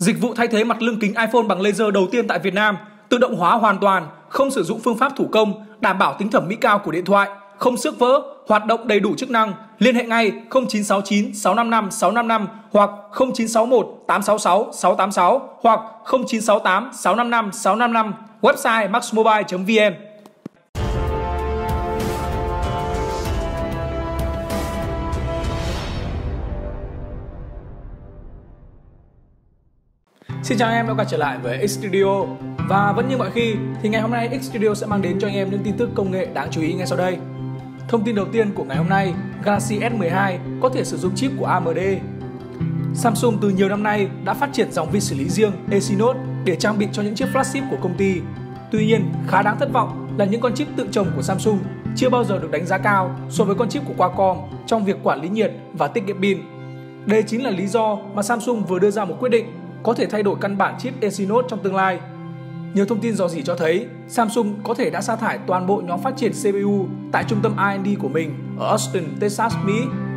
Dịch vụ thay thế mặt lưng kính iPhone bằng laser đầu tiên tại Việt Nam, tự động hóa hoàn toàn, không sử dụng phương pháp thủ công, đảm bảo tính thẩm mỹ cao của điện thoại, không xước vỡ, hoạt động đầy đủ chức năng. Liên hệ ngay 0969 655 655 hoặc 0961 866 686 hoặc 0968 655 655, website maxmobile.vn. Xin chào anh em đã quay trở lại với X Studio. Và vẫn như mọi khi thì ngày hôm nay X Studio sẽ mang đến cho anh em những tin tức công nghệ đáng chú ý ngay sau đây. Thông tin đầu tiên của ngày hôm nay, Galaxy S12 có thể sử dụng chip của AMD. Samsung từ nhiều năm nay đã phát triển dòng vi xử lý riêng Exynos để trang bị cho những chiếc flagship của công ty. Tuy nhiên, khá đáng thất vọng là những con chip tự trồng của Samsung chưa bao giờ được đánh giá cao so với con chip của Qualcomm trong việc quản lý nhiệt và tiết kiệm pin. Đây chính là lý do mà Samsung vừa đưa ra một quyết định có thể thay đổi căn bản chip Exynos trong tương lai. Nhiều thông tin rò rỉ cho thấy Samsung có thể đã sa thải toàn bộ nhóm phát triển CPU tại trung tâm R&D của mình ở Austin, Texas, Mỹ.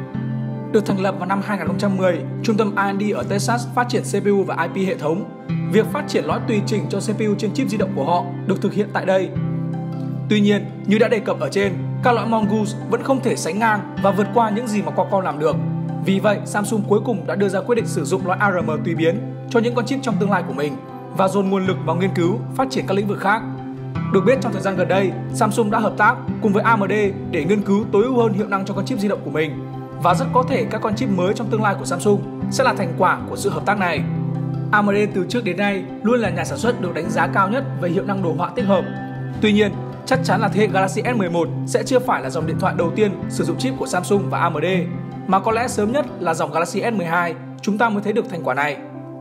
Được thành lập vào năm 2010, trung tâm R&D ở Texas phát triển CPU và IP hệ thống. Việc phát triển lõi tùy chỉnh cho CPU trên chip di động của họ được thực hiện tại đây. Tuy nhiên, như đã đề cập ở trên, các lõi Mongoose vẫn không thể sánh ngang và vượt qua những gì mà Qualcomm làm được. Vì vậy, Samsung cuối cùng đã đưa ra quyết định sử dụng lõi ARM tùy biến cho những con chip trong tương lai của mình và dồn nguồn lực vào nghiên cứu, phát triển các lĩnh vực khác. Được biết trong thời gian gần đây, Samsung đã hợp tác cùng với AMD để nghiên cứu tối ưu hơn hiệu năng cho con chip di động của mình. Và rất có thể các con chip mới trong tương lai của Samsung sẽ là thành quả của sự hợp tác này. AMD từ trước đến nay luôn là nhà sản xuất được đánh giá cao nhất về hiệu năng đồ họa tích hợp. Tuy nhiên, chắc chắn là thế hệ Galaxy S11 sẽ chưa phải là dòng điện thoại đầu tiên sử dụng chip của Samsung và AMD, mà có lẽ sớm nhất là dòng Galaxy S12 chúng ta mới thấy được thành quả này.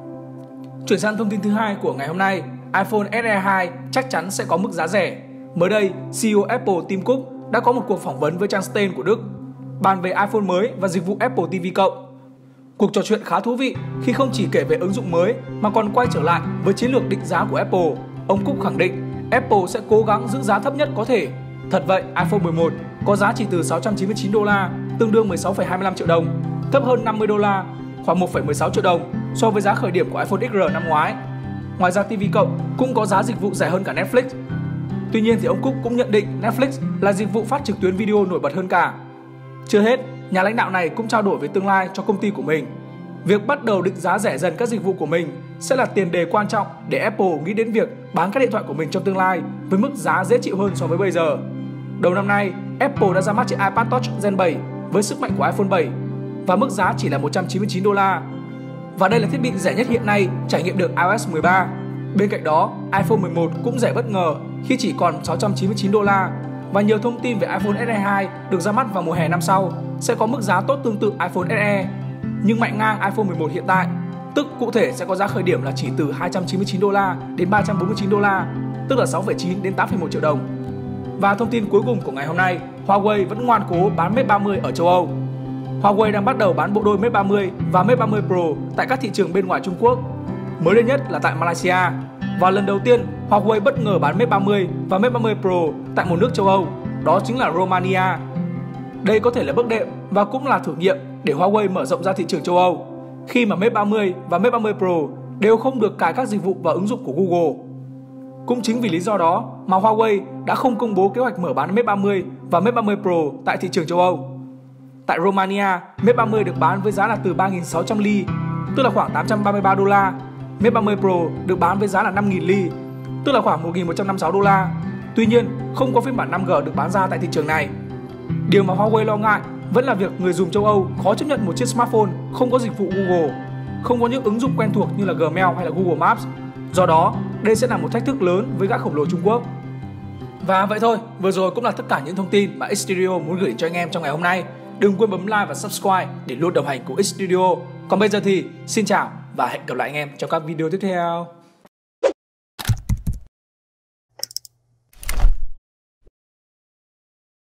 Chuyển sang thông tin thứ hai của ngày hôm nay, iPhone SE 2 chắc chắn sẽ có mức giá rẻ. Mới đây, CEO Apple Tim Cook đã có một cuộc phỏng vấn với trang Stein của Đức, bàn về iPhone mới và dịch vụ Apple TV Cộng. Cuộc trò chuyện khá thú vị khi không chỉ kể về ứng dụng mới mà còn quay trở lại với chiến lược định giá của Apple. Ông Cook khẳng định Apple sẽ cố gắng giữ giá thấp nhất có thể. Thật vậy, iPhone 11 có giá chỉ từ 699 đô la, tương đương 16,25 triệu đồng, thấp hơn 50 đô la, khoảng 1,16 triệu đồng so với giá khởi điểm của iPhone XR năm ngoái. Ngoài ra TV Cộng cũng có giá dịch vụ rẻ hơn cả Netflix. Tuy nhiên thì ông Cook cũng nhận định Netflix là dịch vụ phát trực tuyến video nổi bật hơn cả. Chưa hết, nhà lãnh đạo này cũng trao đổi về tương lai cho công ty của mình. Việc bắt đầu định giá rẻ dần các dịch vụ của mình sẽ là tiền đề quan trọng để Apple nghĩ đến việc bán các điện thoại của mình trong tương lai với mức giá dễ chịu hơn so với bây giờ. Đầu năm nay, Apple đã ra mắt chiếc iPad Touch Gen 7 với sức mạnh của iPhone 7 và mức giá chỉ là 199 đô la. Và đây là thiết bị rẻ nhất hiện nay trải nghiệm được iOS 13. Bên cạnh đó, iPhone 11 cũng rẻ bất ngờ khi chỉ còn 699 đô la. Và nhiều thông tin về iPhone SE 2 được ra mắt vào mùa hè năm sau sẽ có mức giá tốt tương tự iPhone SE, nhưng mạnh ngang iPhone 11 hiện tại, tức cụ thể sẽ có giá khởi điểm là chỉ từ 299 đô la đến 349 đô la, tức là 6,9 đến 8,1 triệu đồng. Và thông tin cuối cùng của ngày hôm nay, Huawei vẫn ngoan cố bán Mate 30 ở châu Âu. Huawei đang bắt đầu bán bộ đôi Mate 30 và Mate 30 Pro tại các thị trường bên ngoài Trung Quốc. Mới đây nhất là tại Malaysia. Và lần đầu tiên, Huawei bất ngờ bán Mate 30 và Mate 30 Pro tại một nước châu Âu, đó chính là Romania. Đây có thể là bước đệm và cũng là thử nghiệm để Huawei mở rộng ra thị trường châu Âu, khi mà Mate 30 và Mate 30 Pro đều không được cài các dịch vụ và ứng dụng của Google. Cũng chính vì lý do đó mà Huawei đã không công bố kế hoạch mở bán Mate 30 và Mate 30 Pro tại thị trường châu Âu. Tại Romania, Mate 30 được bán với giá là từ 3.600 ly, tức là khoảng 833 đô la. Mate 30 Pro được bán với giá là 5.000 ly, tức là khoảng 1.156 đô la. Tuy nhiên, không có phiên bản 5G được bán ra tại thị trường này. Điều mà Huawei lo ngại vẫn là việc người dùng châu Âu khó chấp nhận một chiếc smartphone không có dịch vụ Google, không có những ứng dụng quen thuộc như là Gmail hay là Google Maps. Do đó, đây sẽ là một thách thức lớn với gã khổng lồ Trung Quốc. Và vậy thôi, vừa rồi cũng là tất cả những thông tin mà X Studio muốn gửi cho anh em trong ngày hôm nay. Đừng quên bấm like và subscribe để luôn đồng hành cùng X Studio. Còn bây giờ thì xin chào và hẹn gặp lại anh em trong các video tiếp theo.